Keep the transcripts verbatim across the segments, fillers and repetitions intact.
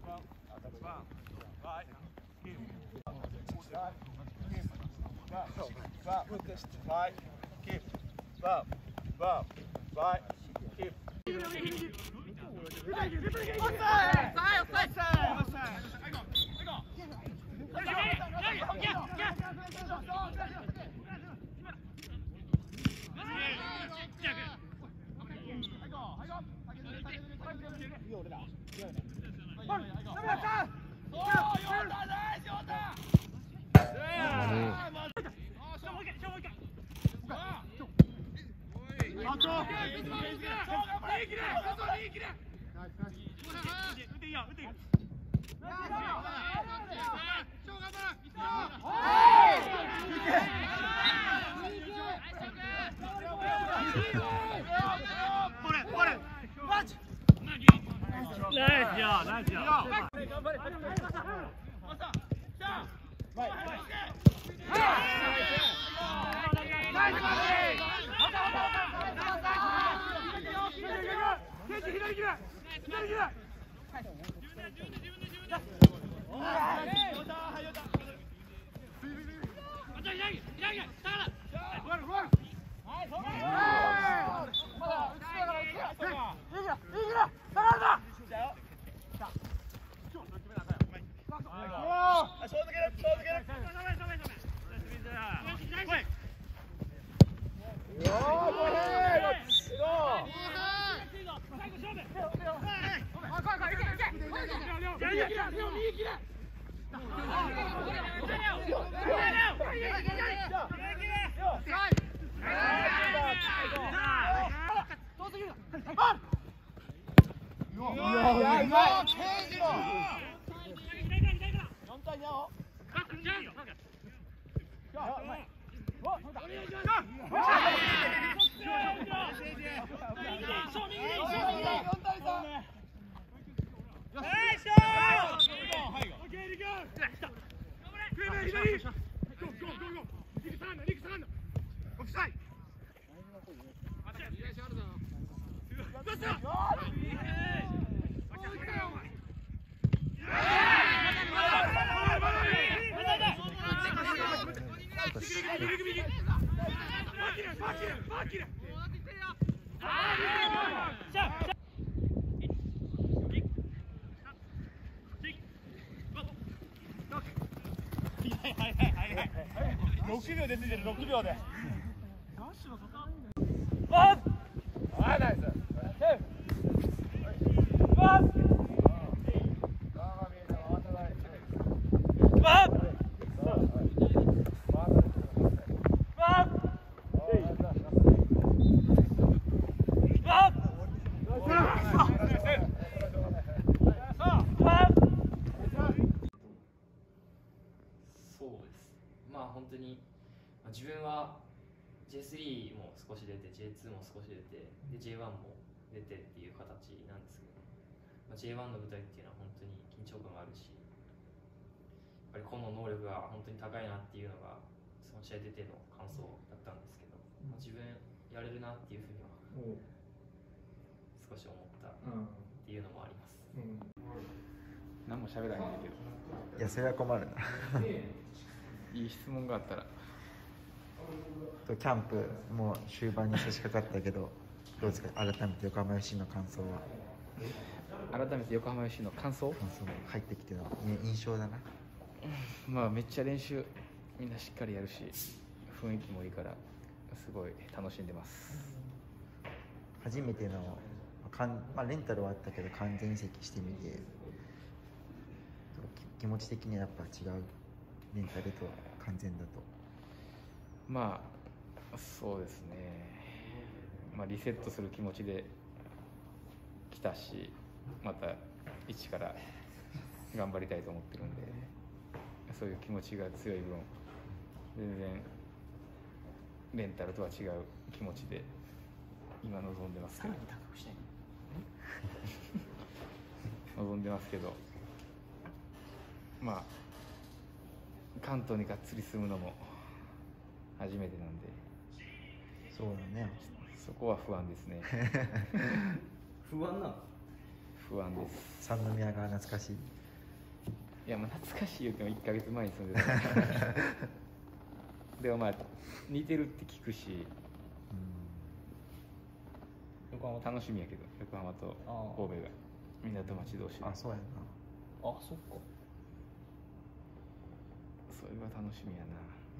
ろくびょうでついてる、ろくびょうで。はい、ナイス。 本当に自分は ジェイスリー も少し出て ジェイツー も少し出てで ジェイワン も出てっていう形なんですけど、まあ、ジェイワン の舞台っていうのは本当に緊張感があるし、やっぱり個の能力が本当に高いなっていうのがその試合出ての感想だったんですけど、まあ、自分やれるなっていうふうには少し思ったっていうのもあります。うんうん、 何も喋らないけど。 いや、それは困るな。 いい質問があったら。 キャンプもう終盤に差し掛かったけど、どうですか、改めて横浜 エフシー の感想は。 改めて横浜 エフシー の感想感想入ってきての印象だな。 まあめっちゃ練習みんなしっかりやるし、雰囲気もいいからすごい楽しんでます。 初めてのかん、まあ、レンタルはあったけど完全移籍してみて気持ち的にはやっぱ違う、レンタルと完全だと。 まあそうですね、まあ、リセットする気持ちで来たし、また一から頑張りたいと思ってるんで、そういう気持ちが強い分全然レンタルとは違う気持ちで今望んでますけど望んでますけど、まあ関東にがっつり住むのも初めてなんで、 そうだね、 そこは不安ですね。 不安なの？ 不安です。 三宮が懐かしい。 いやまあ懐かしい言ってもいっかげつまえに住んでたでもまあ似てるって聞くし横浜楽しみやけど横浜と神戸が港町同士であそうやなあそっかそれは楽しみやな。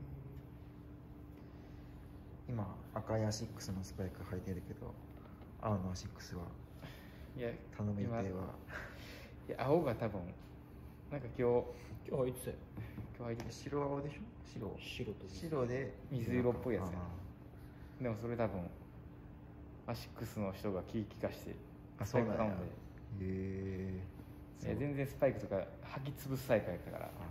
今赤いアシックスのスパイク履いてるけど青のアシックスはいや頼む予定は今いや青が多分なんか今日今日入ってたよ今日履いてた白青でしょ白白と水白で水色っぽいやつやあでもそれ多分アシックスの人が気利かしてあそうなんや頼んでへえいや全然スパイクとか履き潰すタイプやったから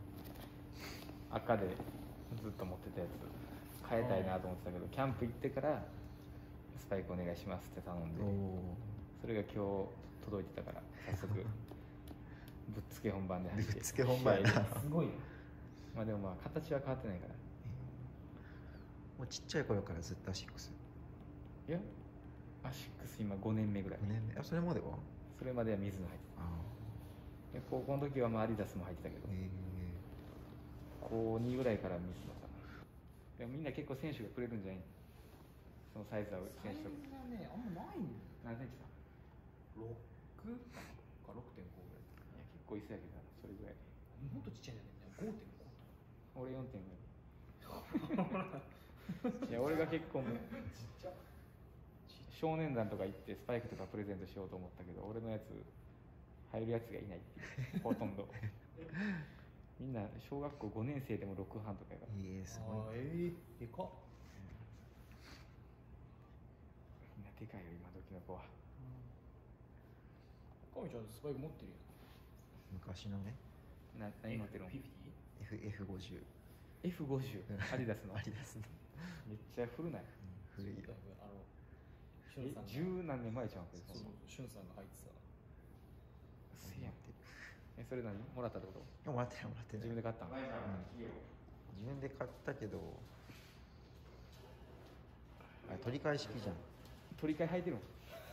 赤でずっと持ってたやつ変えたいなと思ってたけどキャンプ行ってからスパイクお願いしますって頼んでおおそれが今日届いてたから早速ぶっつけ本番でぶっ走ってつけ本番やな試合ですすごいねまあでもまあ形は変わってないからもうちっちゃい頃からずっとアシックスいやアシックス今ごねんめぐらいごねんめあそれまではそれまでは水野入ってあたで高校の時はまあアディダスも入ってたけどあへえ高にぐらいから水野かなでもみんな結構選手がくれるんじゃないそのサイズは選手とかがねあんまないんだよ何センチだろくかなかろくてんごぐらいいや結構いそうやけどなそれぐらいもっとちっちゃいんだよねごてんご俺よんてんごいや俺が結構もう少年団とか行ってスパイクとかプレゼントしようと思ったけど俺のやつ入るやつがいないっていうほとんどみんな小学校ごねん生でもろくはんとかやからいいえすごいあーええでかっみんなでかいよ今時の子は神ちゃんスパイク持ってるよ昔のねな何持ってるのフィフティエフごじゅうエフごじゅう アディダスのアディダスのめっちゃ古ない古いよあのしゅえんさんが十何年前ちゃうんけどそうそうしゅんさんが入ってたせやんえそれ何もらったってこといやもらってないもらってない自分で買ったの自分で買ったけどあれ取り替え式じゃん取り替え履いてるの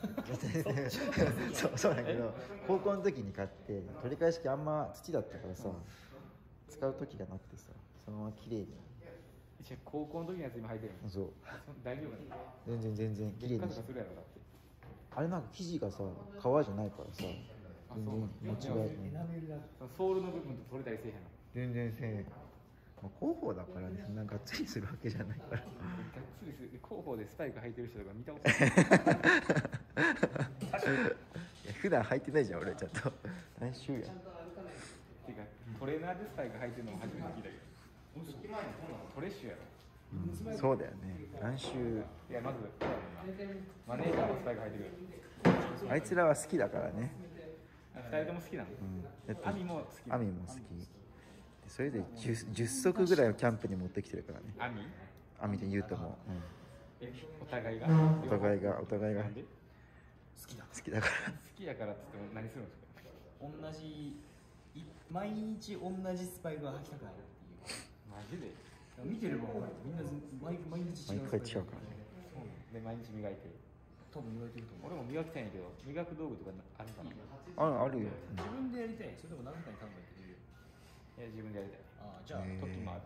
そうそうだけど高校の時に買って取り替え式あんま土だったからさ、使う時がなくてさそのまま綺麗に一応高校の時のやつ今履いてるのそう大丈夫なの全然全然綺麗に劣化とかするやろだってあれなんか生地がさ革じゃないからさあ全そう然間違いないメルだそのソールの部分と取れたりせえへんの全然せえまあ広報だからねそんながっつりするわけじゃないからがっつりする広報でスパイク履いてる人とか見たことないいや普段履いてないじゃん俺ちゃんと何週やていうかトレーナーでスパイク履いてるのも初めて聞いたけどトレッシュやろうん、そうだよね何週いやまずマネージャーもスパイク履いてくるあいつらは好きだからね、 ふたりとも好きなの、 うん、だってアミも好きアミも好きでそれで 10, じゅっ足ぐらいをキャンプに持ってきてるからねアミアミとユウトも、 えお互いがうん、お互いがお互いが好なんで好きだきだから好きやからっつっても何するんですか同じい毎日同じスパイクが履きたくないっていうマジで見てればみんなず毎毎日違う毎回違うからねで毎日磨いて多分言われてると思う俺も磨きたいんやけど磨く道具とかあるかな、いああるよ、 自分でやりたいそれとも何回考えてるよや自分でやりたいああじゃあへえ時もある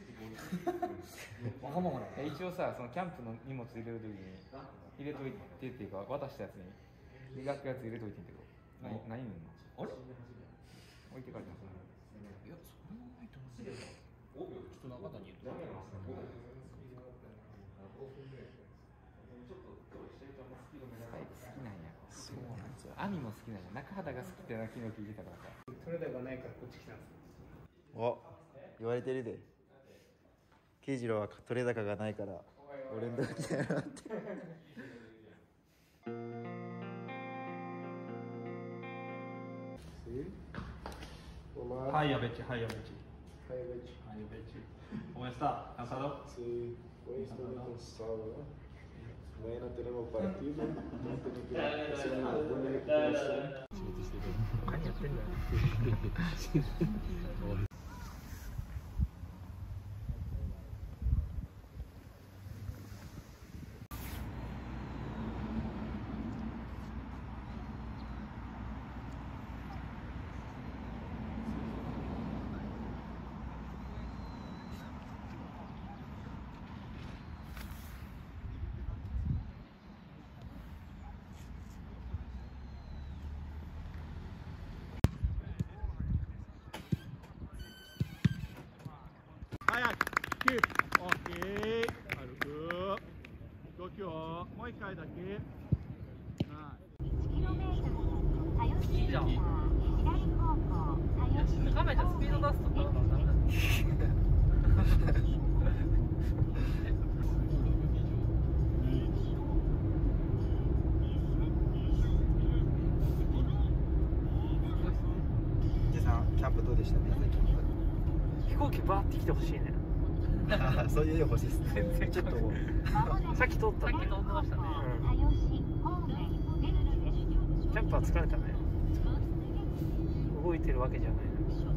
わがままなのいや一応さそのキャンプの荷物入れる時に入れといてっていうか渡したやつに磨くやつ入れといてんけど何何塗んのあれい置いてかれたのかなやそれはないと思うけどちょっと中田に言ってスパイク好きなんやそうなんですよアミも好きなんや中畑が好きってのは昨日聞いてたからさトレーダーがないからこっち来たんですお言われてるで慶次郎は取れ高がないから俺の時来たやろって Hai Abechi, hai Abechi. Hai Abechi. ¿Cómo está? ¿Cansado? Sí, hoy estoy muy cansado, ¿no? Mañana tenemos partido, no tengo que hacer una buena recuperación. 何やってんだよャンプどうでした？宮崎キャン飛行機バーって来てほしいね。 プそういう絵欲しいですね。 全然ちょっとさっき通ったんだよ。さっき通ってましたね。うん、キャンプは疲れたね。動いてるわけじゃない。